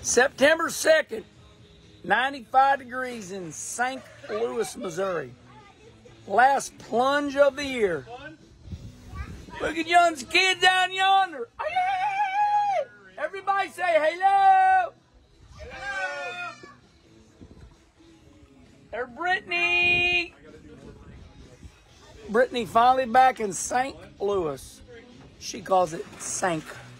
September 2nd, 95 degrees in St. Louis, Missouri. Last plunge of the year. Look at Young's kid down yonder. Everybody say hello. Hello. There's Brittany. Brittany finally back in St. Louis. She calls it Sank.